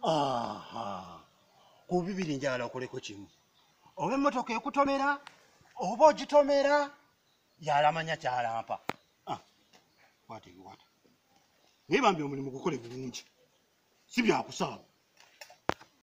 Aha. Ku bibiri njala okoleko kimu. Oba emmotoka ekutomera oba ogitomera yalamanya kyalampa. Kwata ebiwata. Naye bambi omulimu gukole bulungi. Si byakusaawa.